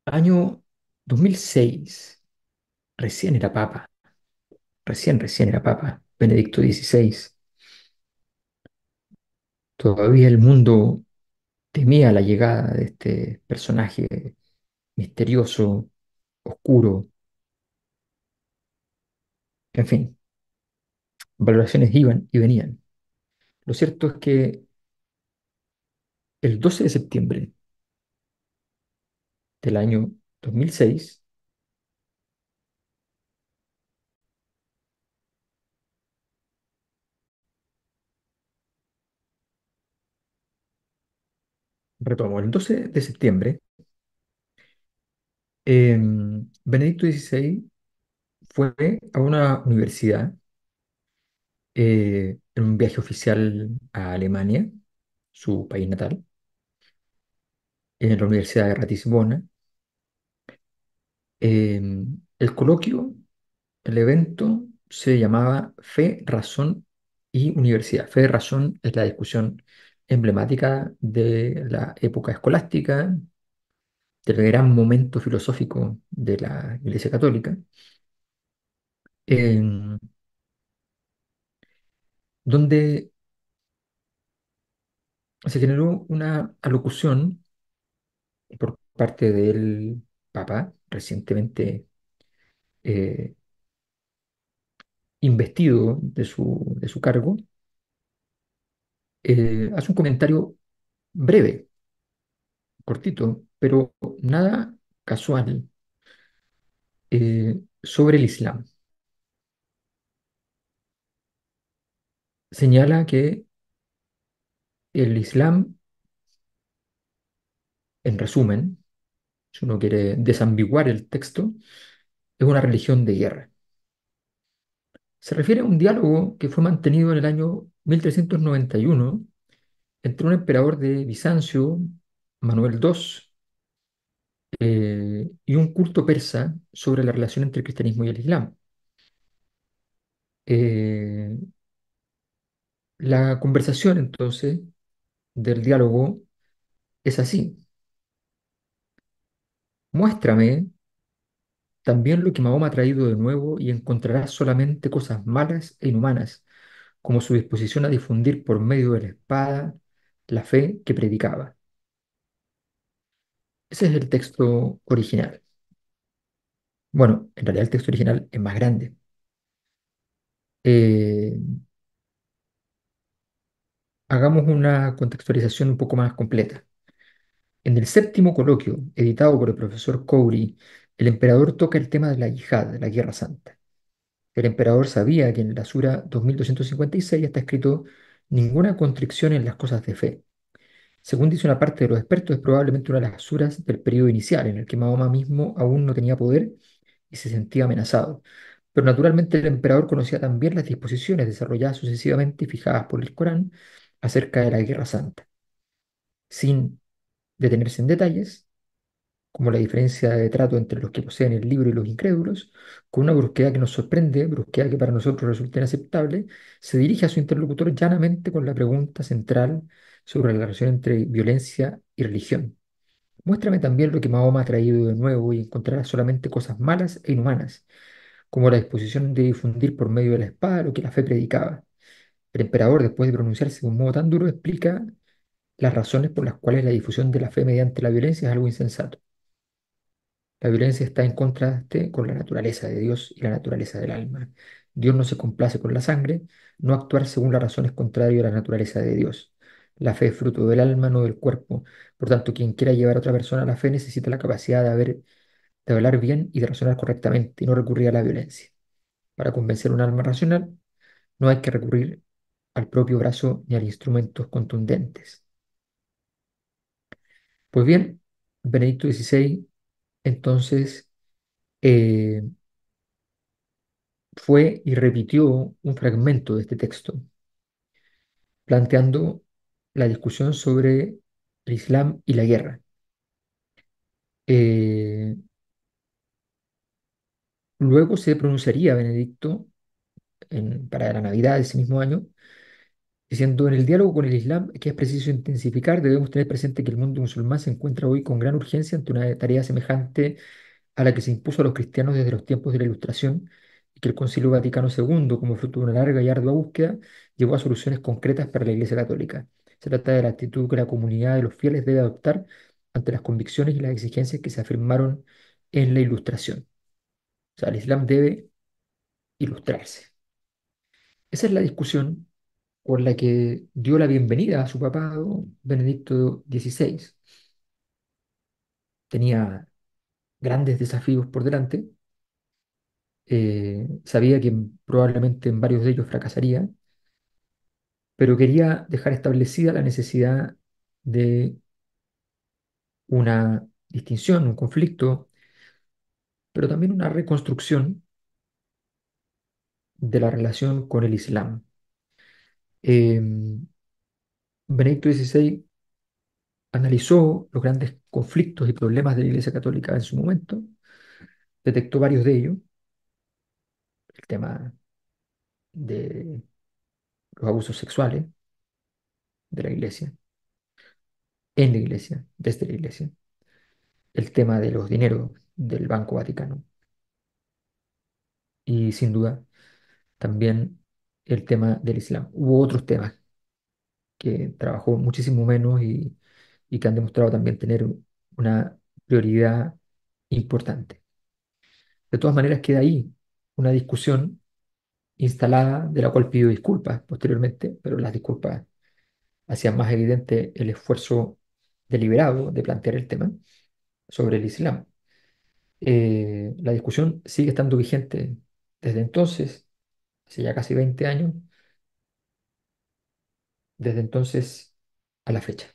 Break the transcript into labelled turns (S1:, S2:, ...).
S1: Año 2006, recién era papa, recién era papa, Benedicto XVI. Todavía el mundo temía la llegada de este personaje misterioso, oscuro, en fin, valoraciones iban y venían. Lo cierto es que el 12 de septiembre del año 2006, retomo, el 12 de septiembre, Benedicto XVI fue a una universidad en un viaje oficial a Alemania, su país natal, en la Universidad de Ratisbona. El coloquio, el evento, se llamaba Fe, Razón y Universidad. Fe, Razón es la discusión emblemática de la época escolástica, del gran momento filosófico de la Iglesia Católica, em, donde se generó una alocución por parte del Papa, recientemente eh, investido de su cargo. Hace un comentario breve, cortito, pero nada casual, sobre el Islam. Señala que el Islam, en resumen, si uno quiere desambiguar el texto, es una religión de guerra. Se refiere a un diálogo que fue mantenido en el año 1391 entre un emperador de Bizancio, Manuel II, y un culto persa sobre la relación entre el cristianismo y el Islam. Eh, la conversación entonces del diálogo es así. Muéstrame también lo que Mahoma ha traído de nuevo y encontrarás solamente cosas malas e inhumanas, como su disposición a difundir por medio de la espada la fe que predicaba. Ese es el texto original. Bueno, en realidad el texto original es más grande. Eh, Hagamos una contextualización un poco más completa. En el séptimo coloquio, editado por el profesor Cowley, el emperador toca el tema de la yihad, la guerra santa. El emperador sabía que en la Sura 2256 está escrito ninguna constricción en las cosas de fe. Según dice una parte de los expertos, es probablemente una de las suras del periodo inicial, en el que Mahoma mismo aún no tenía poder y se sentía amenazado. Pero naturalmente el emperador conocía también las disposiciones desarrolladas sucesivamente y fijadas por el Corán acerca de la guerra santa. Sin detenerse en detalles, como la diferencia de trato entre los que poseen el libro y los incrédulos, con una brusquedad que nos sorprende, brusquedad que para nosotros resulta inaceptable, se dirige a su interlocutor llanamente con la pregunta central sobre la relación entre violencia y religión. Muéstrame también lo que Mahoma ha traído de nuevo y encontrarás solamente cosas malas e inhumanas, como la disposición de difundir por medio de la espada lo que la fe predicaba. El emperador, después de pronunciarse de un modo tan duro, explica las razones por las cuales la difusión de la fe mediante la violencia es algo insensato. La violencia está en contraste con la naturaleza de Dios y la naturaleza del alma. Dios no se complace con la sangre, no actuar según la razón es contrario a la naturaleza de Dios. La fe es fruto del alma, no del cuerpo. Por tanto, quien quiera llevar a otra persona a la fe necesita la capacidad de hablar bien y de razonar correctamente y no recurrir a la violencia. Para convencer un alma racional, no hay que recurrir al propio brazo ni a instrumentos contundentes. Pues bien, Benedicto XVI entonces eh, fue y repitió un fragmento de este texto, planteando la discusión sobre el Islam y la guerra. Eh, Luego se pronunciaría Benedicto para la Navidad de ese mismo año diciendo, en el diálogo con el Islam, que es preciso intensificar, debemos tener presente que el mundo musulmán se encuentra hoy con gran urgencia ante una tarea semejante a la que se impuso a los cristianos desde los tiempos de la Ilustración, y que el Concilio Vaticano II, como fruto de una larga y ardua búsqueda, llevó a soluciones concretas para la Iglesia Católica. Se trata de la actitud que la comunidad de los fieles debe adoptar ante las convicciones y las exigencias que se afirmaron en la Ilustración. O sea, el Islam debe ilustrarse. Esa es la discusión por la que dio la bienvenida a su papado Benedicto XVI. Tenía grandes desafíos por delante, sabía que probablemente en varios de ellos fracasaría, pero quería dejar establecida la necesidad de una distinción, un conflicto, pero también una reconstrucción de la relación con el Islam. Benedicto XVI analizó los grandes conflictos y problemas de la Iglesia Católica en su momento, detectó varios de ellos, el tema de los abusos sexuales de la Iglesia, en la Iglesia, desde la Iglesia, el tema de los dineros del Banco Vaticano y sin duda también el tema del Islam. Hubo otros temas que trabajó muchísimo menos y que han demostrado también tener una prioridad importante. De todas maneras, queda ahí una discusión instalada de la cual pido disculpas posteriormente, pero las disculpas hacían más evidente el esfuerzo deliberado de plantear el tema sobre el Islam. La discusión sigue estando vigente desde entonces, hace ya casi 20 años, desde entonces a la fecha.